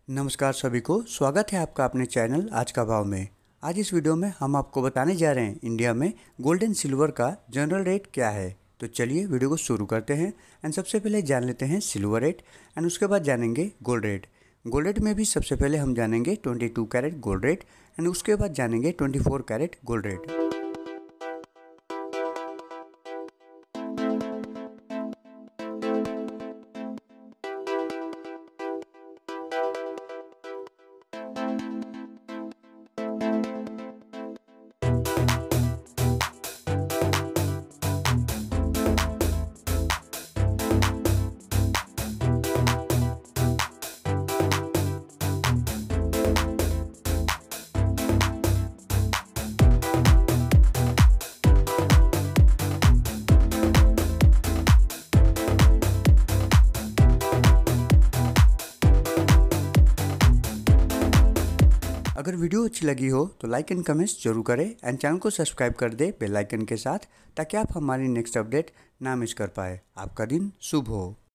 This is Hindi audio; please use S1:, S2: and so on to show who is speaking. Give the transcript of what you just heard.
S1: नमस्कार सभी को, स्वागत है आपका अपने चैनल आज का भाव में। आज इस वीडियो में हम आपको बताने जा रहे हैं इंडिया में गोल्ड एंड सिल्वर का जनरल रेट क्या है। तो चलिए वीडियो को शुरू करते हैं। एंड सबसे पहले जान लेते हैं सिल्वर रेट एंड उसके बाद जानेंगे गोल्ड रेट। गोल्ड रेट में भी सबसे पहले हम जानेंगे 22 कैरेट गोल्ड रेट एंड उसके बाद जानेंगे 24 कैरेट गोल्ड रेट। अगर वीडियो अच्छी लगी हो तो लाइक एंड कमेंट्स जरूर करें एंड चैनल को सब्सक्राइब कर दे बेल आइकन के साथ, ताकि आप हमारी नेक्स्ट अपडेट ना मिस कर पाए। आपका दिन शुभ हो।